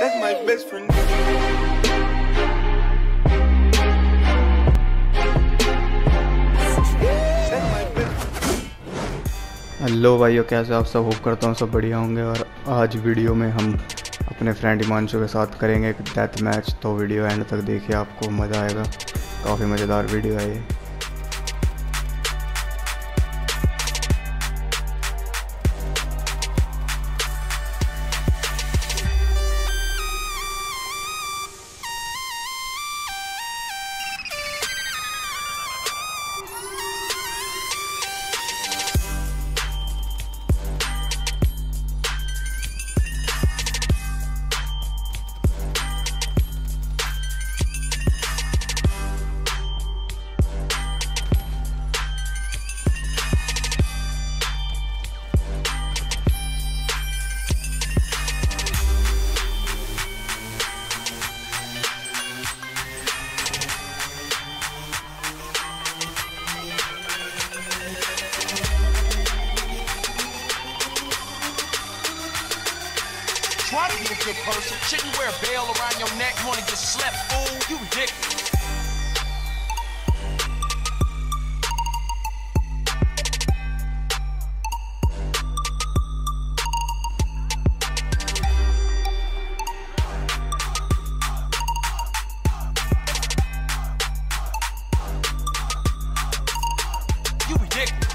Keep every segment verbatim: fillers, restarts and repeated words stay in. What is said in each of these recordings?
That's my best friend. Hello भाइयों, कैसे आप सब? होप करता हूँ सब बढ़िया होंगे। और आज वीडियो में हम अपने फ्रेंड हिमांशु के साथ करेंगे एक डेथ मैच। तो वीडियो एंड तक देखिए, आपको मज़ा आएगा। काफ़ी मज़ेदार वीडियो है ये। Try to be a good person. Shouldn't wear a veil around your neck. You wanna get slept, fool? You ridiculous. You ridiculous.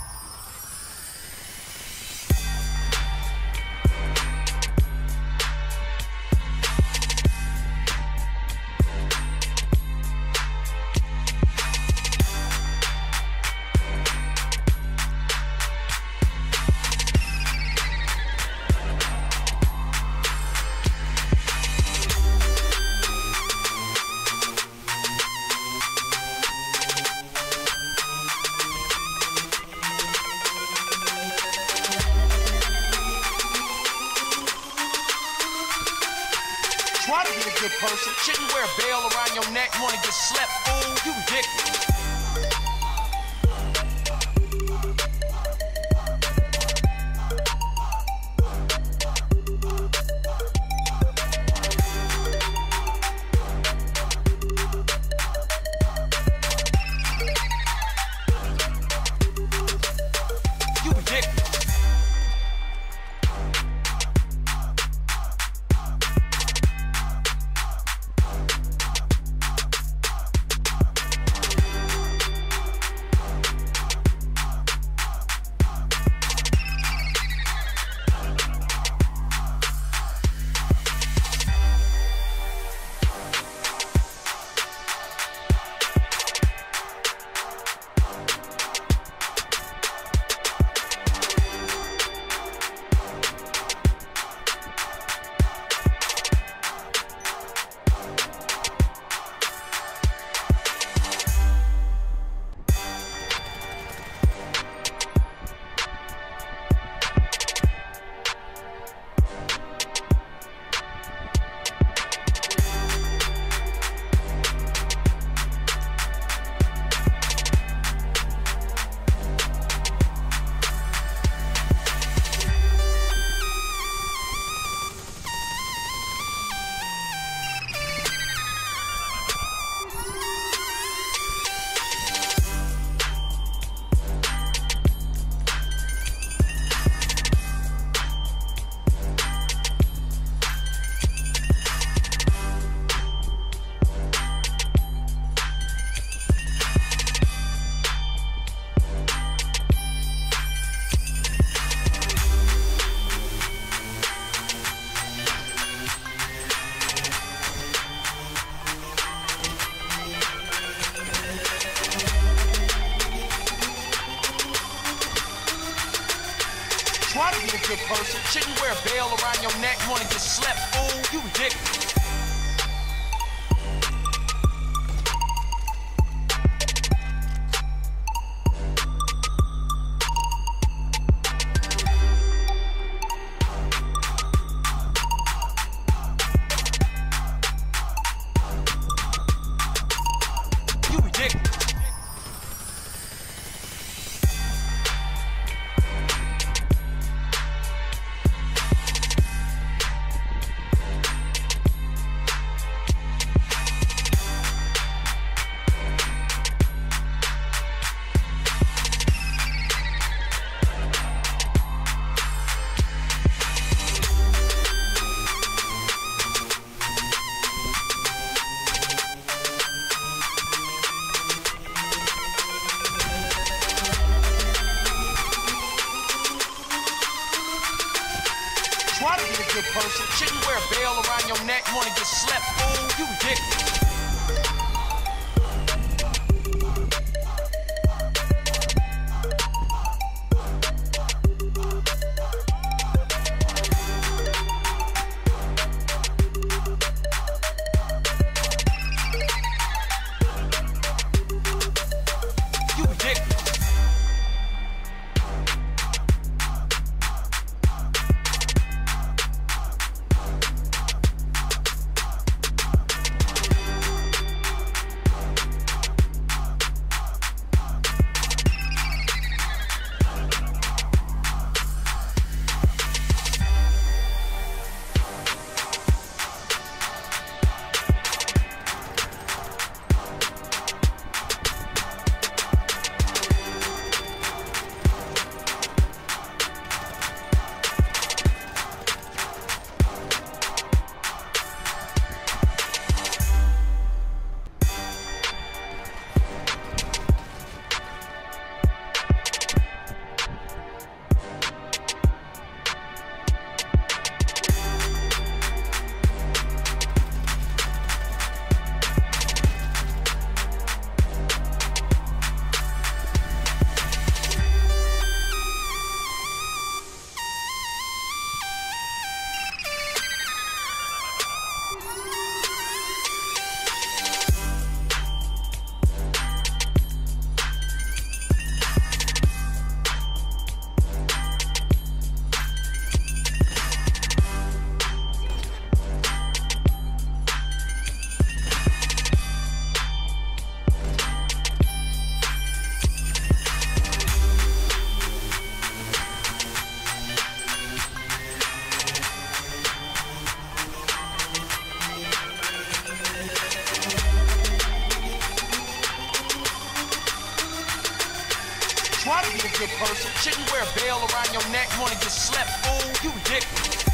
Try to be a good person. Shouldn't wear a veil around your neck. You wanna get slept, fool? You ridiculous. You ridiculous. Try to be a good person. Shouldn't wear a veil around your neck. You wanna get slept, fool? You ridiculous. You ridiculous. Shouldn't wear a bell around your neck, wanna get slept, fool. You ridiculous. Try to be a good person. Shouldn't wear a bell around your neck, wanna get slept, fool. You ridiculous.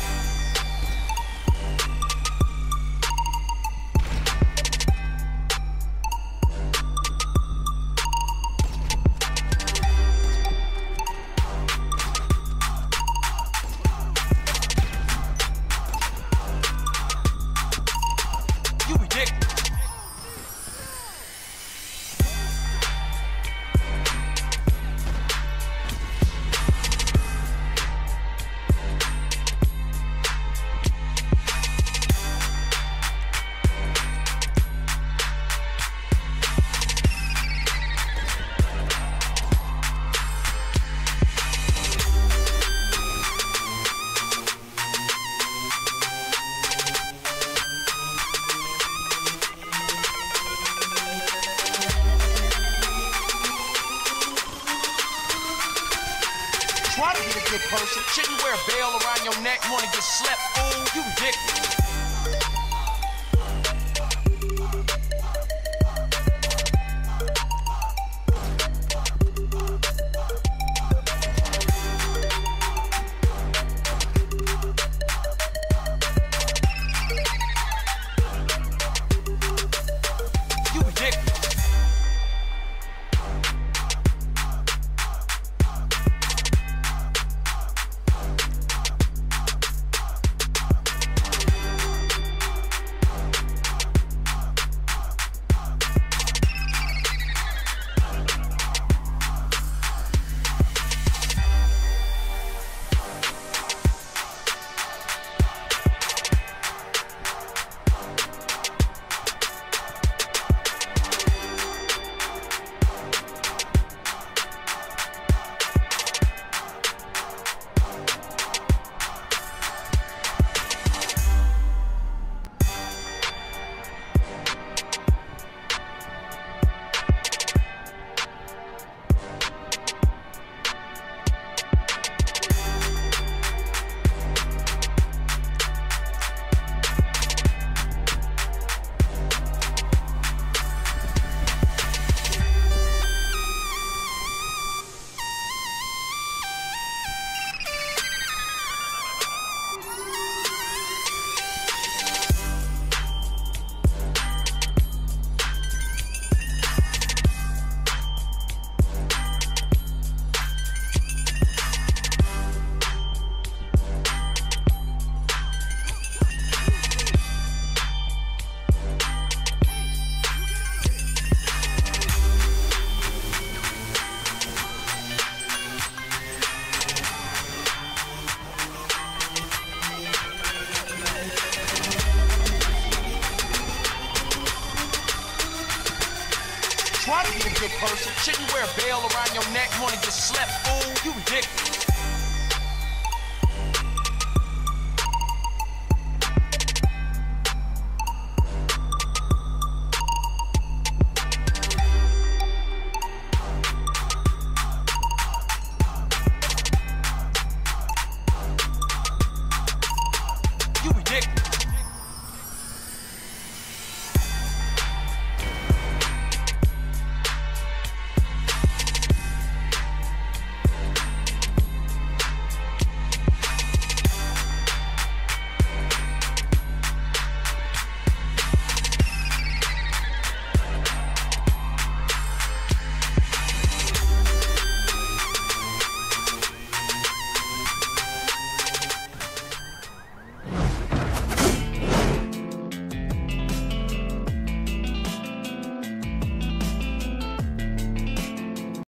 You ridiculous. Try to be a good person. Shouldn't wear a bell around your neck, wanna get slept, fool. You ridiculous. You ridiculous. Try to be a good person. Shouldn't wear a veil around your neck, wanna get slept, fool. You ridiculous.